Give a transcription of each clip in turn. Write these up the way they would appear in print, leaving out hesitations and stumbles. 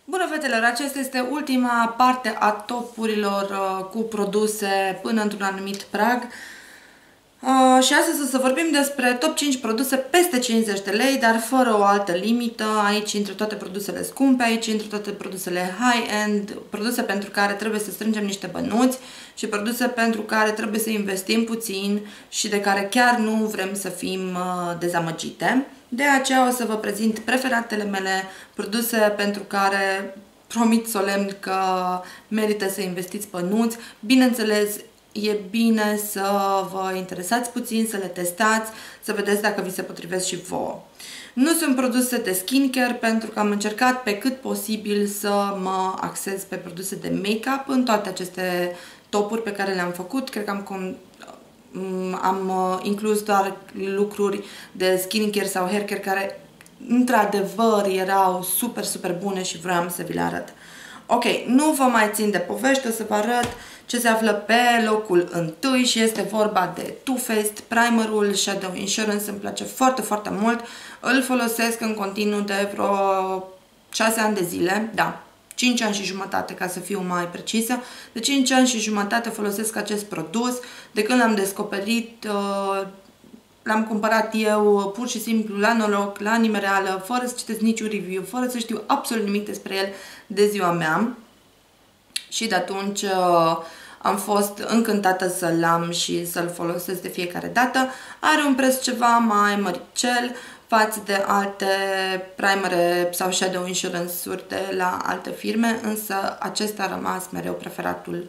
Bună fetelor, aceasta este ultima parte a topurilor cu produse până într-un anumit prag. Și astăzi o să vorbim despre top 5 produse peste 50 de lei, dar fără o altă limită. Aici intră toate produsele scumpe, aici intră toate produsele high-end, produse pentru care trebuie să strângem niște bănuți și produse pentru care trebuie să investim puțin și de care chiar nu vrem să fim dezamăgite. De aceea o să vă prezint preferatele mele, produse pentru care promit solemn că merită să investiți bănuți. Bineînțeles, e bine să vă interesați puțin, să le testați, să vedeți dacă vi se potrivesc și vouă. Nu sunt produse de skincare pentru că am încercat pe cât posibil să mă axez pe produse de make-up în toate aceste topuri pe care le-am făcut. Cred că am inclus doar lucruri de skincare sau haircare care într-adevăr erau super, super bune și vreau să vi le arăt. Ok, nu vă mai țin de povești, o să vă arăt ce se află pe locul întâi și este vorba de Too Faced primerul Shadow Insurance. Îmi place foarte, foarte mult. Îl folosesc în continuu de vreo 6 ani de zile, da, 5 ani și jumătate ca să fiu mai precisă. De 5 ani și jumătate folosesc acest produs. De când l-am descoperit, l-am cumpărat eu pur și simplu la noroc, la nimereală, fără să citesc niciun review, fără să știu absolut nimic despre el de ziua mea. Și de atunci am fost încântată să-l am și să-l folosesc de fiecare dată. Are un preț ceva mai măricel față de alte primere sau Shadow Insurance-uri de la alte firme, însă acesta a rămas mereu preferatul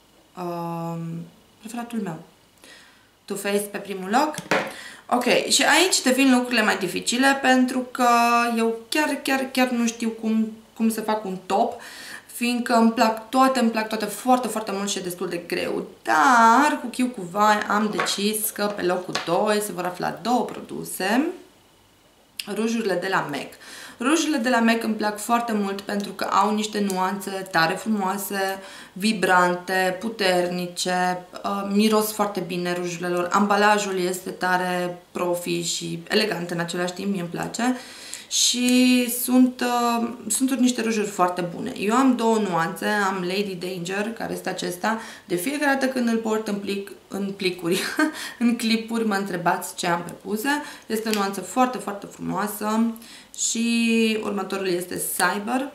meu. Too Faced pe primul loc. Ok, și aici devin lucrurile mai dificile pentru că eu chiar nu știu cum să fac un top, fiindcă îmi plac toate foarte, foarte mult și e destul de greu. Dar cu chiu cu vai am decis că pe locul 2 se vor afla două produse. Rujurile de la MAC. Rujurile de la MAC îmi plac foarte mult pentru că au niște nuanțe tare frumoase, vibrante, puternice, miros foarte bine rujurile lor. Ambalajul este tare profi și elegant în același timp, mie îmi place. Și sunt niște rujuri foarte bune. Eu am două nuanțe, am Lady Danger, care este acesta. De fiecare dată când îl port în plicuri, în clipuri, mă întrebați ce am pe buze. Este o nuanță foarte, foarte frumoasă. Și următorul este Cyber,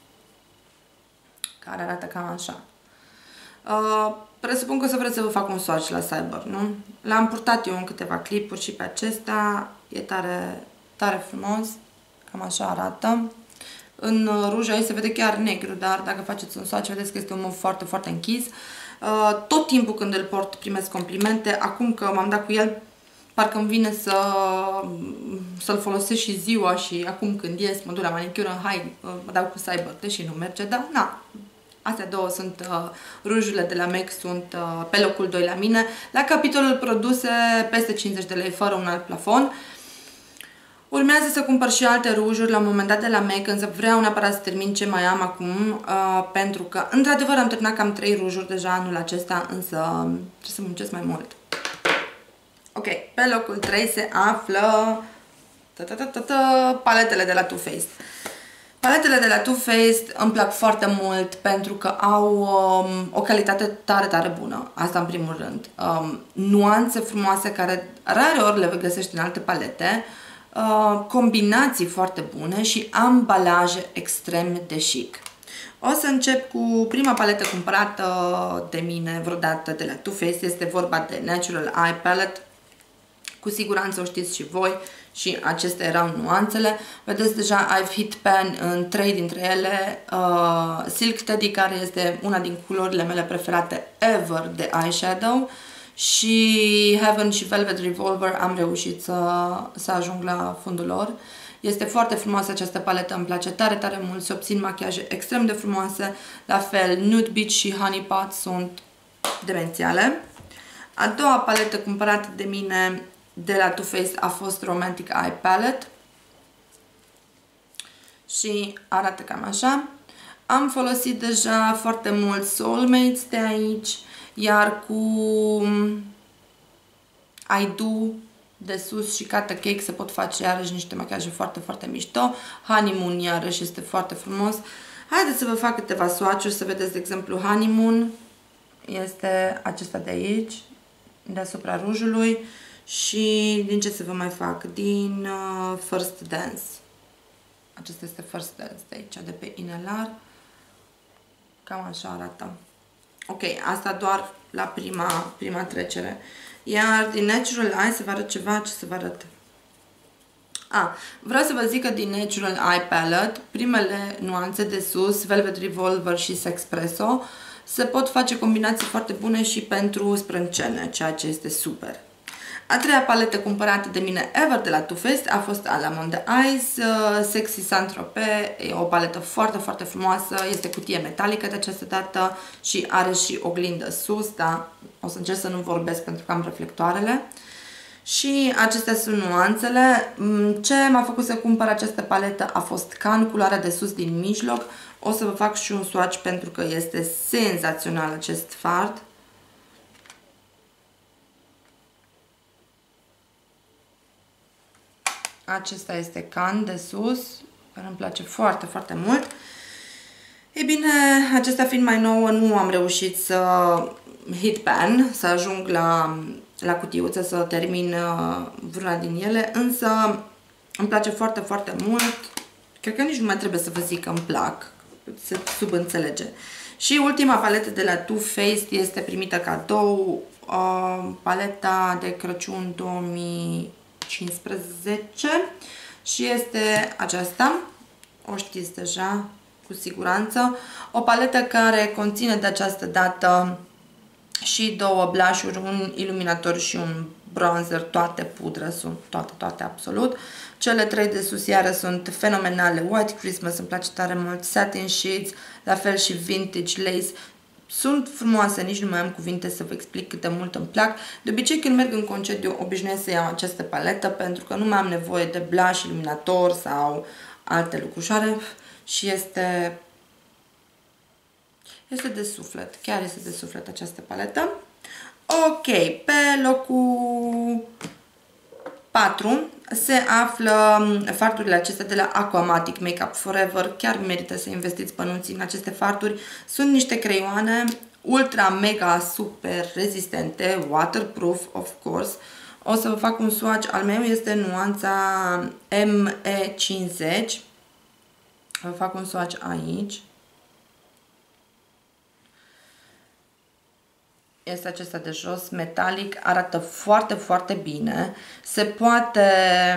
care arată cam așa. Presupun că o să vreți să vă fac un swatch la Cyber, nu? L-am purtat eu în câteva clipuri și pe acesta e tare, tare frumos. Cam așa arată. În ruj aici se vede chiar negru, dar dacă faceți un swatch, vedeți că este un mov foarte, foarte închis. Tot timpul când îl port primesc complimente. Acum că m-am dat cu el, parcă îmi vine să-l folosesc și ziua și acum când ies, mă duc la manicură, hai, mă dau cu Cyber, deși nu merge, dar na. Astea două sunt rujurile de la MAC, sunt pe locul 2 la mine. La capitolul produse peste 50 de lei, fără un alt plafon. Urmează să cumpăr și alte rujuri la un moment dat de la MAC, însă vreau neapărat să termin ce mai am acum, pentru că, într-adevăr, am terminat cam 3 rujuri deja anul acesta, însă trebuie să muncesc mai mult. Ok, pe locul 3 se află paletele de la Too Faced. Paletele de la Too Faced îmi plac foarte mult pentru că au o calitate tare, tare bună. Asta în primul rând. Nuanțe frumoase care rare ori le găsești în alte palete. Combinații foarte bune și ambalaje extrem de chic. O să încep cu prima paletă cumpărată de mine vreodată de la Too Faced. Este vorba de Natural Eye Palette. Cu siguranță o știți și voi și acestea erau nuanțele. Vedeți deja I've hit pan în 3 dintre ele. Silk Teddy, care este una din culorile mele preferate ever de eyeshadow, și Heaven și Velvet Revolver am reușit să ajung la fundul lor. Este foarte frumoasă această paletă, îmi place tare, tare mult, se obțin machiaje extrem de frumoase. La fel, Nude Beach și Honey Pot sunt demențiale. A doua paletă cumpărată de mine de la Too Faced a fost Romantic Eye Palette și arată cam așa. Am folosit deja foarte mult Soulmates de aici, iar cu I Do de sus și Cut a Cake se pot face iarăși niște machiaje foarte, foarte mișto. Honeymoon iarăși este foarte frumos. Haideți să vă fac câteva swatch-uri, să vedeți, de exemplu, Honeymoon. Este acesta de aici, deasupra rujului. Și din ce să vă mai fac? Din First Dance. Acesta este First Dance de aici, de pe inelar. Cam așa arată. Ok, asta doar la prima trecere. Iar din Natural Eye să vă arăt ceva, ce să vă arăt? Vreau să vă zic că din Natural Eye Palette, primele nuanțe de sus, Velvet Revolver și Sexpresso, se pot face combinații foarte bune și pentru sprâncene, ceea ce este super. A treia paletă cumpărată de mine ever de la Too Faced a fost Almond Eyes Sexy Saint-Tropez. E o paletă foarte, foarte frumoasă, este cutie metalică de această dată și are și oglindă sus, da? O să încerc să nu vorbesc pentru că am reflectoarele. Și acestea sunt nuanțele. Ce m-a făcut să cumpăr această paletă a fost Can, culoarea de sus din mijloc. O să vă fac și un swatch pentru că este senzațional acest fard. Acesta este Can de sus, care îmi place foarte, foarte mult. Ei bine, acesta fiind mai nouă, nu am reușit să hit pan, să ajung la cutiuță, să termin vreuna din ele, însă îmi place foarte, foarte mult. Cred că nici nu mai trebuie să vă zic că îmi plac, se subînțelege. Și ultima paletă de la Too Faced este primită cadou, paleta de Crăciun 2015 și este aceasta, o știți deja cu siguranță, o paletă care conține de această dată și două blush-uri, un iluminator și un bronzer, toate pudră, sunt toate absolut. Cele trei de sus iară sunt fenomenale, White Christmas îmi place tare mult, Satin Sheets, la fel și Vintage Lace. Sunt frumoase, nici nu mai am cuvinte să vă explic cât de mult îmi plac. De obicei când merg în concediu obișnuiesc să iau această paletă pentru că nu mai am nevoie de blush, iluminator sau alte lucrușoare și este de suflet, chiar este de suflet această paletă. Ok, pe locul 4 se află fardurile acestea de la Aquamatic Makeup Forever. Chiar merită să investiți bănuții în aceste farduri. Sunt niște creioane ultra mega super rezistente, waterproof of course. O să vă fac un swatch, al meu este nuanța ME50. Vă fac un swatch aici. Este acesta de jos, metalic, arată foarte, foarte bine. Se poate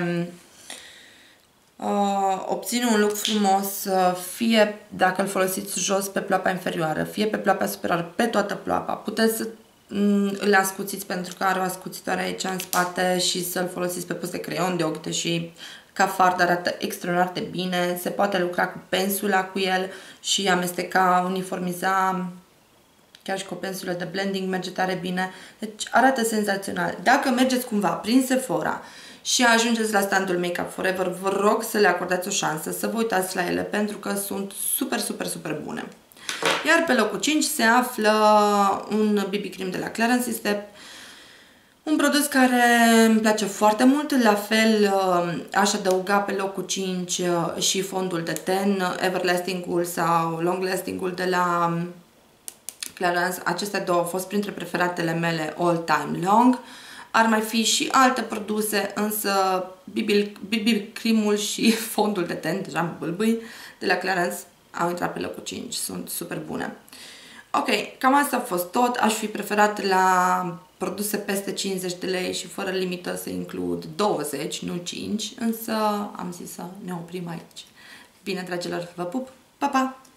obține un look frumos, fie dacă îl folosiți jos pe ploapa inferioară, fie pe ploapa superioară, pe toată ploapa. Puteți să îl ascuțiți pentru că are o ascuțitoare aici în spate și să-l folosiți pe pus de creion de ochi, și ca fard arată extraordinar de bine. Se poate lucra cu pensula cu el și amesteca, uniformiza. Chiar și cu pensulă de blending merge tare bine. Deci arată senzațional. Dacă mergeți cumva prin Sephora și ajungeți la standul Makeup Forever, vă rog să le acordați o șansă, să vă uitați la ele pentru că sunt super, super, super bune. Iar pe locul 5 se află un BB Cream de la Clarins. Este un produs care îmi place foarte mult. La fel aș adăuga pe locul 5 și fondul de ten, Everlasting-ul sau Long Lasting-ul de la Clarins. Acestea două au fost printre preferatele mele all time long. Ar mai fi și alte produse, însă BB Cream-ul și fondul de ten, deja mă bâlbâi, de la Clarins au intrat pe locul 5. Sunt super bune. Ok, cam asta a fost tot. Aș fi preferat la produse peste 50 de lei și fără limită să includ 20, nu 5, însă am zis să ne oprim aici. Bine, dragilor, vă pup! Pa, pa!